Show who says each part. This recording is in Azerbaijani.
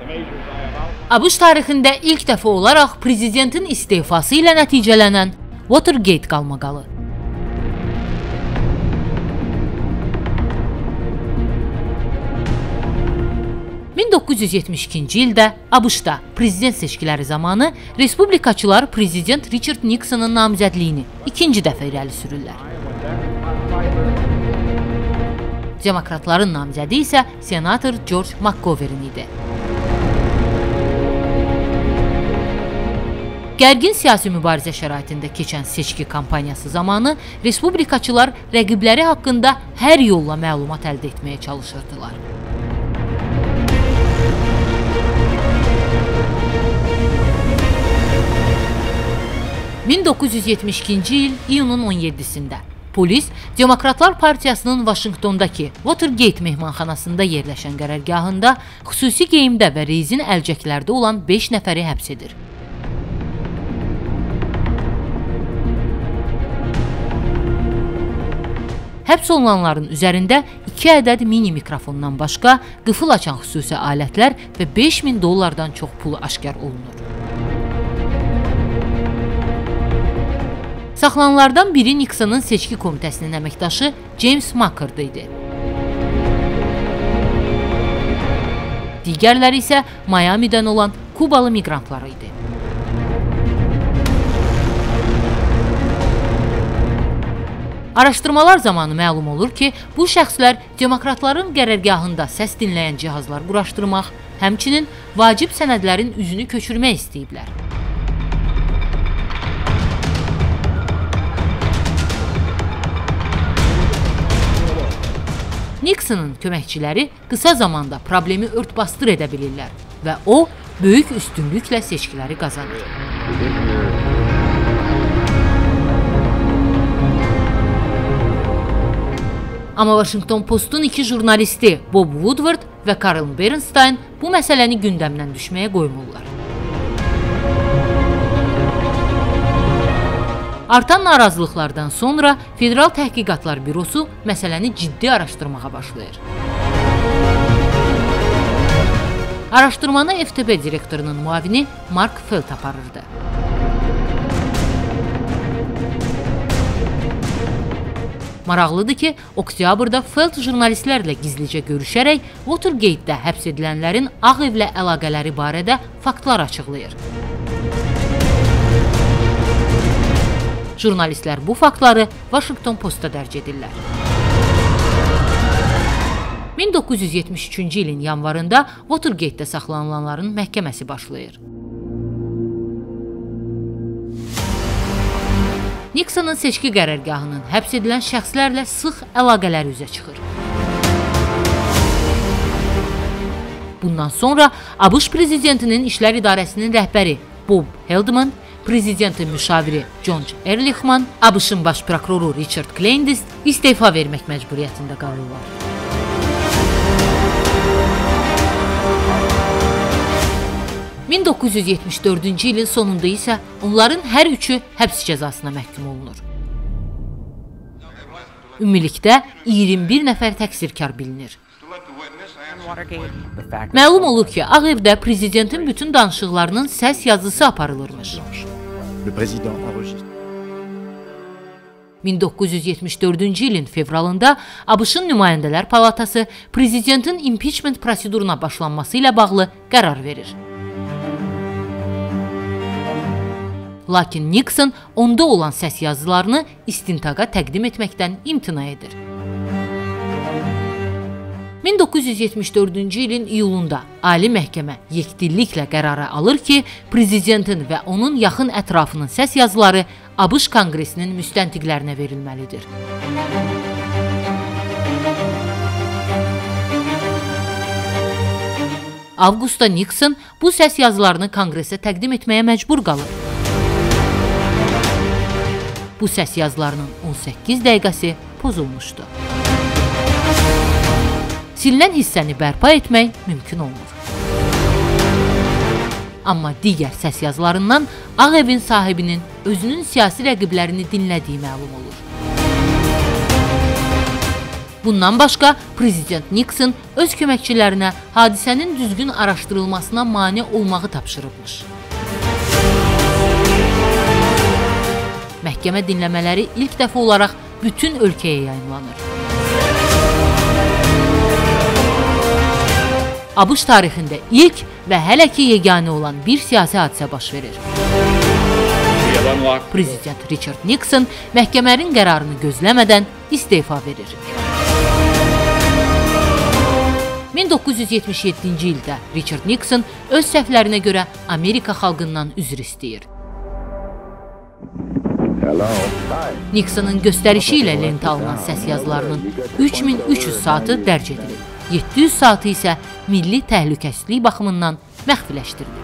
Speaker 1: ABŞ tarixində ilk dəfə olaraq prezidentin istefası ilə nəticələnən Watergate qalmaqalı. (1972-ci ildə ABŞ-da prezident seçkiləri zamanı respublikaçılar prezident Richard Nixon'ın namizədliyini ikinci dəfə irəli sürürlər. Demokratların namizədi isə senator George McGovern idi. Gərgin siyasi mübarizə şəraitində keçən seçki kampaniyası zamanı respublikaçılar rəqibləri haqqında hər yolla məlumat əldə etməyə çalışırdılar. (1972-ci il iyunun 17-sində polis Demokratlar Partiyasının Vaşinqtondakı Watergate mehmanxanasında yerləşən qərargahında xüsusi geyimdə və rezin əlcəklərdə olan 5 nəfəri həbs edir. Həbs olunanların üzərində 2 ədəd mini mikrofondan başqa qıfıl açan xüsusi alətlər və $5000 çox pulu aşkar olunur. Saxlananlardan biri Nixon'ın seçki komitəsinin əməkdaşı James McCord idi. Digərləri isə Miami'dən olan Kubalı miqrantlar idi. Araşdırmalar zamanı məlum olur ki, bu şəxslər demokratların qərargahında səs dinləyən cihazlar quraşdırmaq, həmçinin vacib sənədlərin üzünü köçürmək istəyiblər. Nixon'ın köməkçiləri qısa zamanda problemi ört-basdır edə bilirlər və o, böyük üstünlüklə seçkiləri qazanır. Amma Washington Post'un 2 jurnalisti Bob Woodward və Carl Bernstein bu məsələni gündəmdən düşməyə qoymurlar. Artan narazılıqlardan sonra Federal Təhqiqatlar Bürosu məsələni ciddi araşdırmağa başlayır. Araşdırmanı FTB direktorunun müavini Mark Felt aparırdı. Maraqlıdır ki, oktyabrda Felt jurnalistlərlə gizlicə görüşərək Watergate-də həbs edilənlərin Ağ Evlə əlaqələri barədə faktlar açıqlayır. Jurnalistlər bu faktları Washington Post'a dərc edirlər. 1973-cü ilin yanvarında Watergate-də saxlanılanların məhkəməsi başlayır. Nixon'ın seçki qərargahının həbs edilən şəxslərlə sıx əlaqələri üzə çıxır. Bundan sonra ABŞ prezidentinin İşlər İdarəsinin rəhbəri Bob Haldeman, prezidentin müşaviri John Ehrlichman, ABŞ-ın baş prokuroru Richard Kleindienst istefa vermək məcburiyyətində qalırlar. (1974-cü ilin sonunda isə onların hər üçü həbs cəzasına məhkum olunur. Ümumilikdə 21 nəfər təqsirkar bilinir. Məlum olur ki, Ağ Evdə prezidentin bütün danışıqlarının səs yazısı aparılırmış. 1974-cü ilin fevralında ABŞ-ın Nümayəndələr Palatası prezidentin impeachment proseduruna başlanması ilə bağlı qərar verir. Lakin Nixon onda olan səs yazılarını istintaqa təqdim etməkdən imtina edir. 1974-cü ilin iyulunda Ali Məhkəmə yekdilliklə qərara alır ki, prezidentin və onun yaxın ətrafının səs yazıları ABŞ Konqresinin müstəntiqlərinə verilməlidir. Avqustda Nixon bu səs yazılarını Konqresə təqdim etməyə məcbur qalır. Bu səs yazılarının 18 dəqiqəsi pozulmuşdu. Silinən hissəni bərpa etmək mümkün olmur. Amma digər səs yazılarından Ağ Evin sahibinin özünün siyasi rəqiblərini dinlədiyi məlum olur. Bundan başqa, Prezident Nikson öz köməkçilərinə hadisənin düzgün araşdırılmasına mane olmağı tapşırıbmış. Məhkəmə dinləmələri ilk dəfə olaraq bütün ölkəyə yayımlanır. ABŞ tarixində ilk və hələ ki yeganə olan bir siyasi hadisə baş verir. Prezident Richard Nixon məhkəmənin qərarını gözləmədən istefa verir. 1977-ci ildə Richard Nixon öz səhvlərinə görə Amerika xalqından üzr istəyir. Nixonun göstərişi ilə lentə alınan səs yazılarının 3300 saatı dərc edilir. 700 saatı isə milli təhlükəsizlik baxımından məxfiləşdirilir.